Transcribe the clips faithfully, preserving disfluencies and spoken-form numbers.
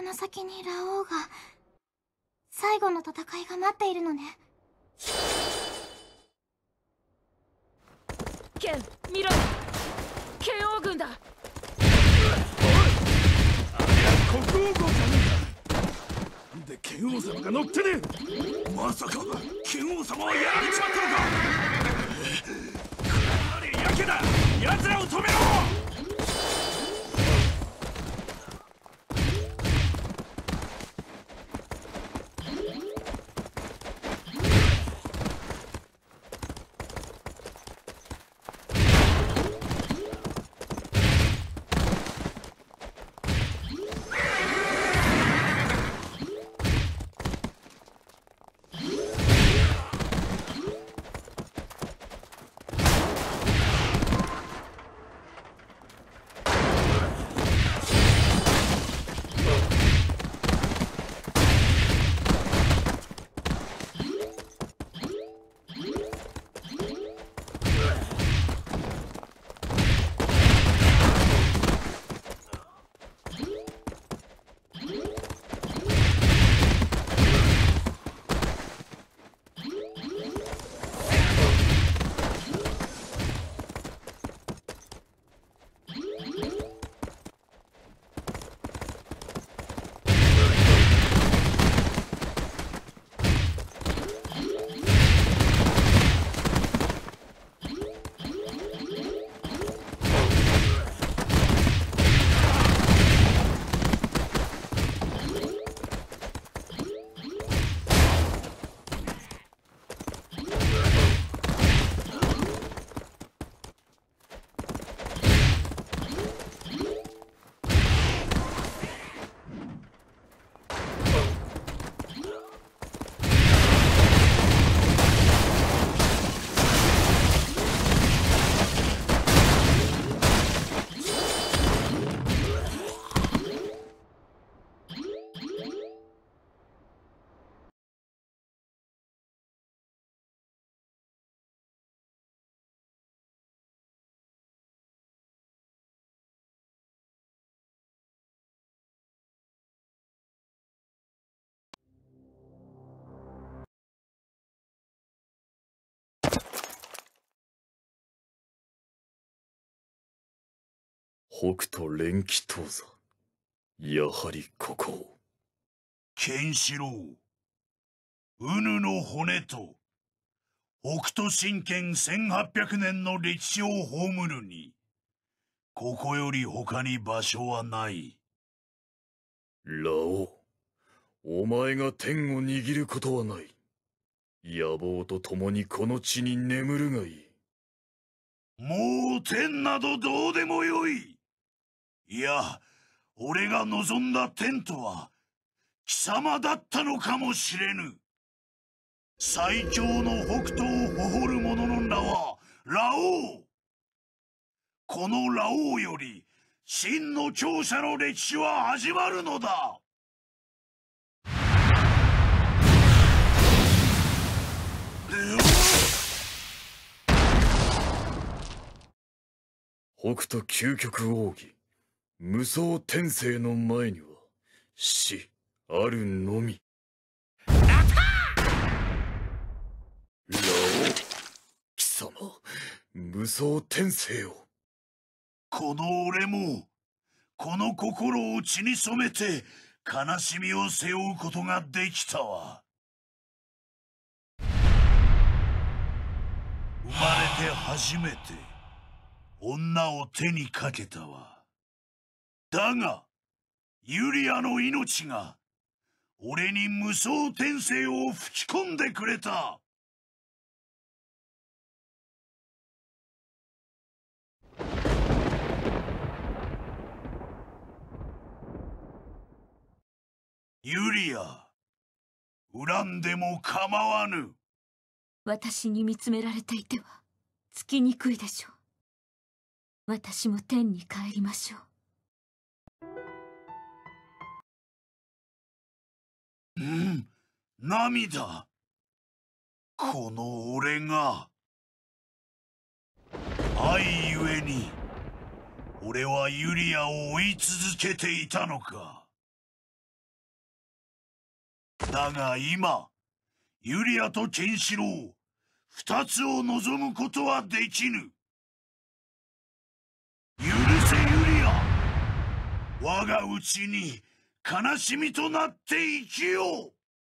の先にラオウが最後の戦いが待っているのね。 ケン、見ろ、ケン王軍だ。 国王号じゃねえか。なんで剣王様が乗ってねえ。まさか剣王様はやられちまったのか。これやけだ。奴らを止めろ。 北斗連気刀座、やはりここ。 ケンシロウ、ウヌの骨と北斗神拳せんはっぴゃくねんの歴史を葬るに、ここより他に場所はない。 ラオウ、お前が天を握ることはない。野望と共にこの地に眠るがいい。 もう天などどうでもよい。いや、俺が望んだ天とは貴様だったのかもしれぬ。最強の北斗を誇る者の名はラオウ。このラオウより真の強者の歴史は始まるのだ。 北斗究極奥義、無双天聖の前には死あるのみ。ラオウ、貴様、無双天聖を。 この俺もこの心を血に染めて悲しみを背負うことができたわ。生まれて初めて女を手にかけたわ。だがユリアの命が俺に無双天聖を吹き込んでくれた。ユリア、恨んでも構わぬ。 私に見つめられていてはつきにくいでしょう。私も天に帰りましょう。 うん、涙。この俺が愛ゆえに俺はユリアを追い続けていたのか。 だが今ユリアとケンシロウ二つを望むことはできぬ。許せユリア、我がうちに悲しみとなって生きよう。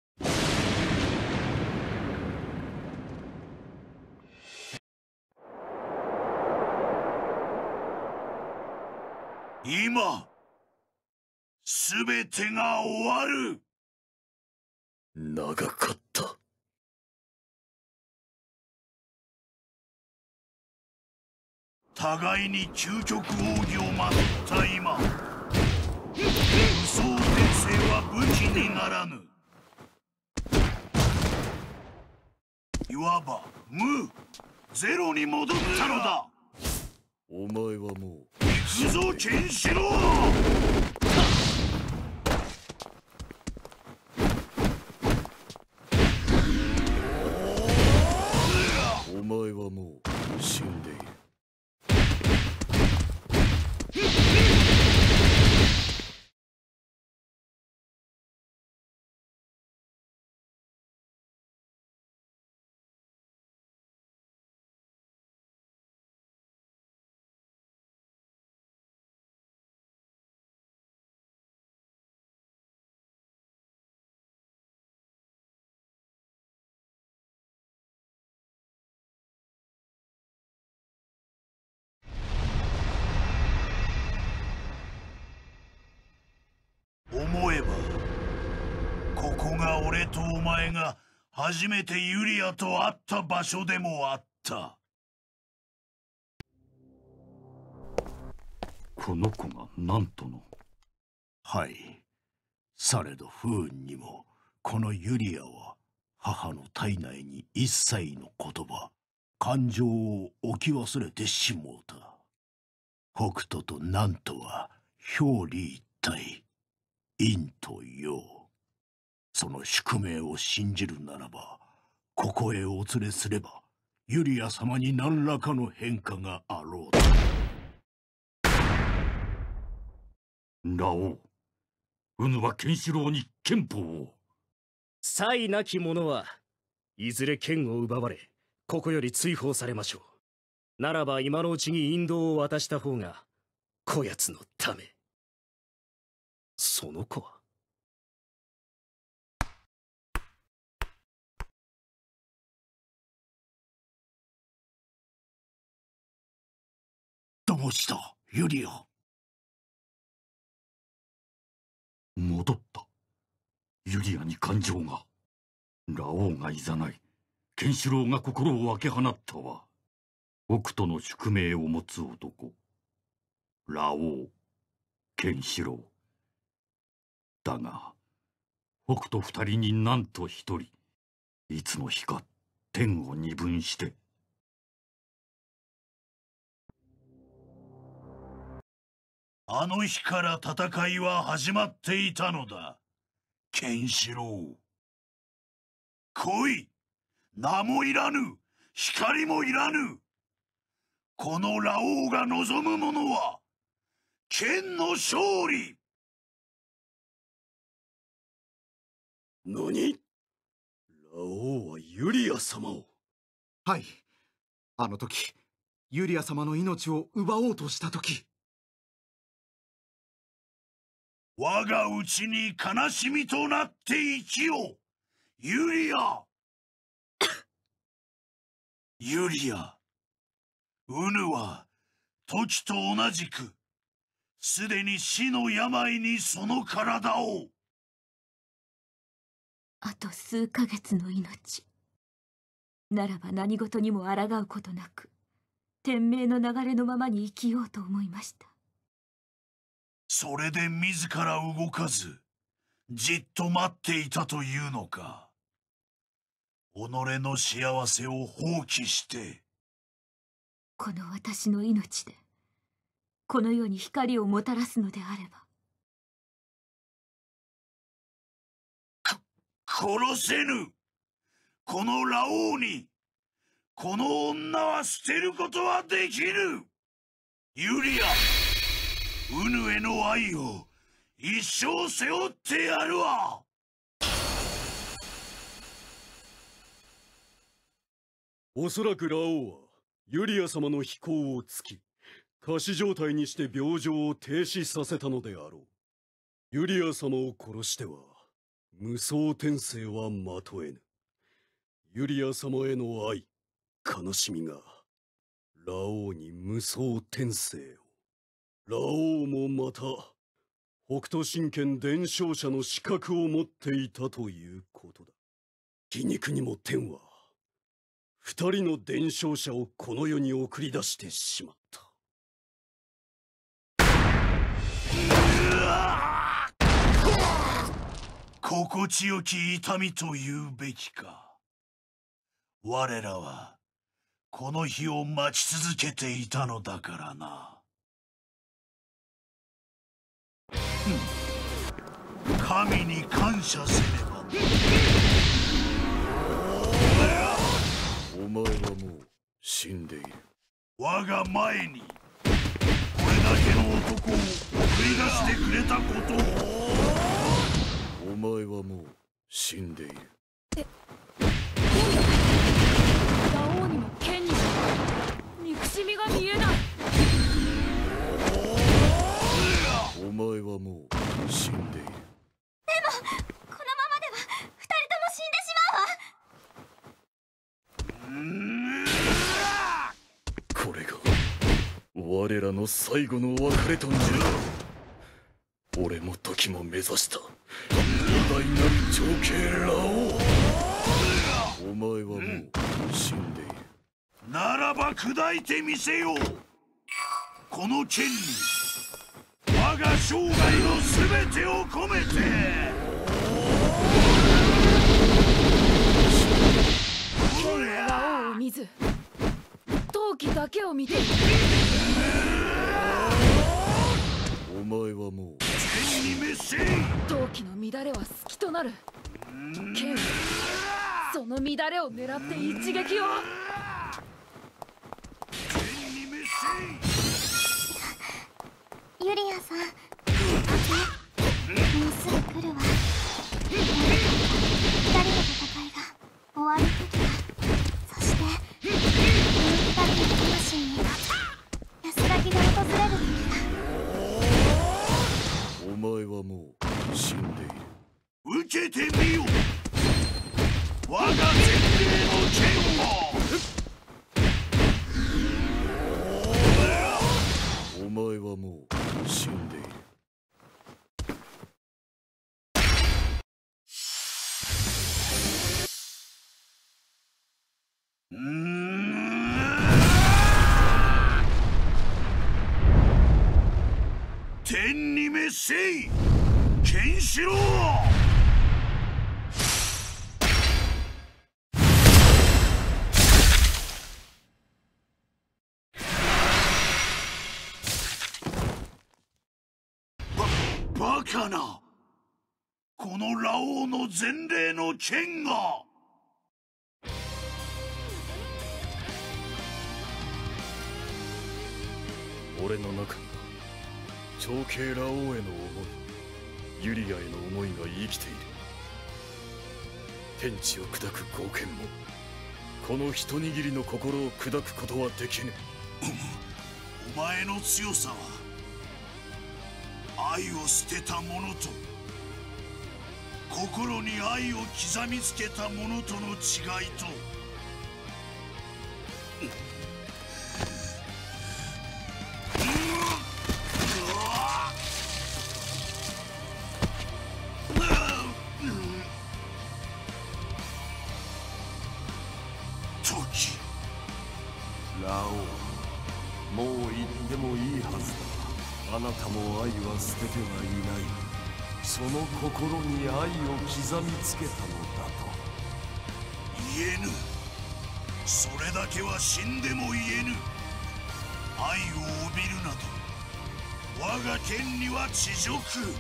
今すべてが終わる。 長かった。 互いに究極奥義をまとった今、武装転生は武器にならぬ。いわば無ゼロに戻ったのだ。 お前はもう行くぞケンシロウ。 お前はもう死んでいる。 思えばここが俺とお前が初めてユリアと会った場所でもあった。 この子がなんとの。 はい。されど不運にもこのユリアは母の体内に一切の言葉感情を置き忘れてしもうた。北斗と南とは表裏一体、陰と陽。その宿命を信じるならばここへお連れすればユリア様に何らかの変化があろうと。 ラオウ、ウヌはケンシロウに憲法を。 才なき者はいずれ剣を奪われここより追放されましょう。ならば今のうちに引導を渡した方がこやつのため。その子はどうしたユリア。 戻った。ユリアに感情が。ラオウがいざない、ケンシロウが心を分け放ったわ。北斗の宿命を持つ男、ラオウ、ケンシロウ。だが北斗二人になんと一人、いつの日か天を二分して。 あの日から戦いは始まっていたのだ。ケンシロウ、来い。名もいらぬ、光もいらぬ。このラオウが望むものは剣の勝利。 何？ラオウはユリア様を。 はい。あの時ユリア様の命を奪おうとした時。 我がうちに悲しみとなって生きよう、ユリア。ユリア、ウヌは時と同じくすでに死の病にその体を。 あと数ヶ月の命ならば何事にも抗うことなく天命の流れのままに生きようと思いました。 それで自ら動かずじっと待っていたというのか。己の幸せを放棄して。 この私の命でこの世に光をもたらすのであれば。 殺せぬ。このラオウにこの女は捨てることはできる。ユリア、ウヌへの愛を一生背負ってやるわ。 おそらくラオウはユリア様の飛行を突き、仮死状態にして病状を停止させたのであろう。ユリア様を殺しては無双転生はまとえぬ。ユリア様への愛、悲しみがラオウに無双転生を。ラオウもまた北斗神拳伝承者の資格を持っていたということだ。皮肉にも天は二人の伝承者をこの世に送り出してしまった。 心地よき痛みと言うべきか。我らはこの日を待ち続けていたのだからな。神に感謝せねば。 お前はもう死んでいる。 我が前にこれだけの男を送り出してくれたことを。 お前はもう死んでいる。 え、ラオウにも剣にも憎しみが見えない。 お前はもう死んでいる。 でもこのままでは二人とも死んでしまうわ。 これが我らの最後の別れとなる。俺も時も目指した偉大なる長兄ラオウ。お前はもう死んでいる。 ならば砕いてみせよう。この剣に我が生涯の全てを込めて。 剣はラオウを見ず陶器だけを見ている。 お前はもう剣に滅せい。 陶器の乱れは隙となる。剣はその乱れを狙って一撃を。 剣に滅せい。 ユリアさん、もうすぐ来るわ。二人の戦いが終わる時だ。そして二人の魂に安らぎが訪れる時だ。 お前はもう死んでいる。 受けてみよ。我が前霊の剣を。 お前はもう死んでいる。 うーん。天に滅せい、ケンシロウ。バ、バカな。このラオウの前霊の剣が。 俺の中には長兄ラオウへの思い、ユリアへの思いが生きている。天地を砕く豪剣もこの一握りの心を砕くことはできぬ。 お前の強さは愛を捨てた者と心に愛を刻みつけた者との違いと。時、 ラオウ、もう言ってもいいはずだ。あなたも愛は捨ててはいない。その心に愛を刻みつけたのだと。 言えぬ。それだけは死んでも言えぬ。愛を帯びるなど我が剣には恥辱。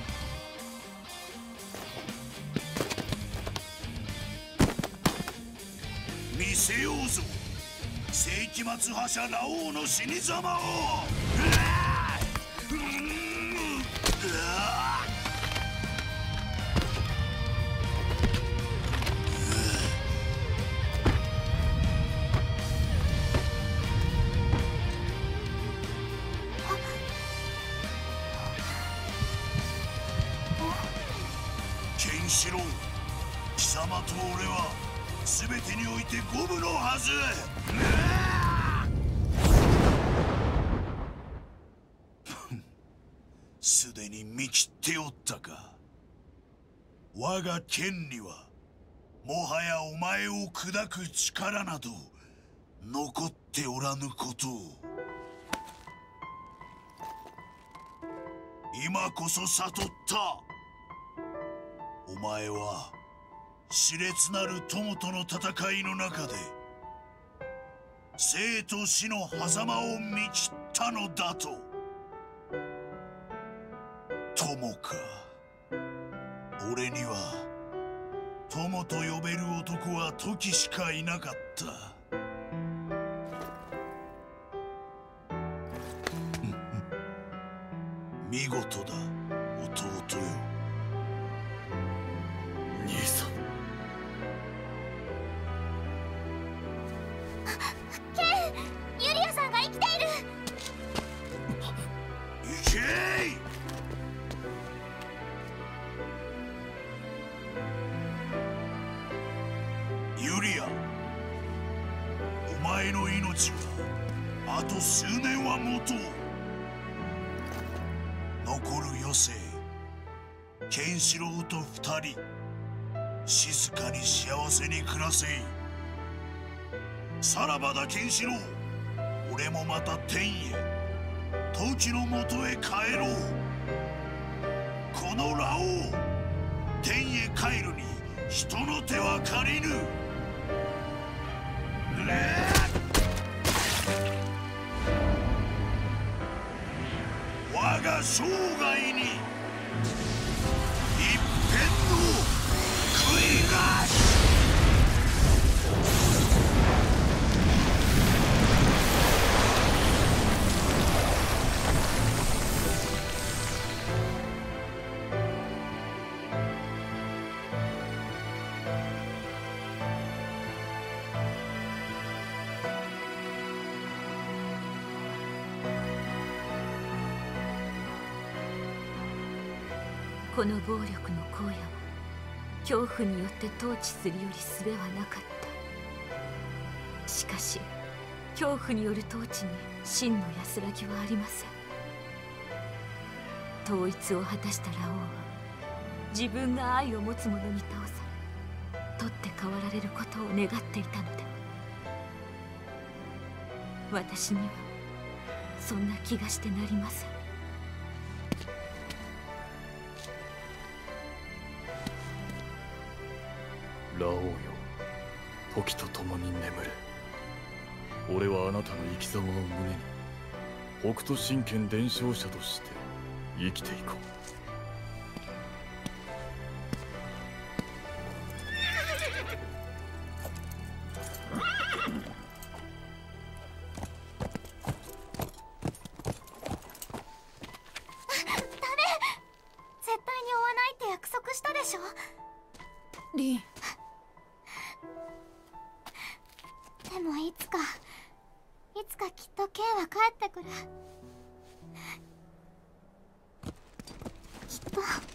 見せようぞ、世紀末覇者ラオウの死に様を。うわー、うーん、うわー。 様と俺は全てにおいて五分のはず。すでに見切っておったか。我が剣にはもはやお前を砕く力など残っておらぬことを今こそ悟った。お前は熾烈なる友との戦いの中で生と死の狭間を見切ったのだと。友か。俺には友と呼べる男は時しかいなかった。見事だ弟よ。 兄さん。 ケン、ユリアさんが生きている。 行けい。ユリア、お前の命はあと数年は持とう。残る余生、ケンシロウと二人静かに幸せに暮らせい。さらばだケンシロウ、俺もまた天へ陶器のもとへ帰ろう。このラオウ、天へ帰るに人の手は借りぬ。我が生涯に一片の悔いなし。 この暴力の荒野は恐怖によって統治するより術はなかった。しかし恐怖による統治に真の安らぎはありません。統一を果たしたラオウは自分が愛を持つ者に倒され取って代わられることを願っていたので、私にはそんな気がしてなりません。 ラオウよ、時と共に眠れ。俺はあなたの生き様を胸に北斗神拳伝承者として生きていこう。 リン。でもいつかいつかきっとケンは帰ってくる。きっと。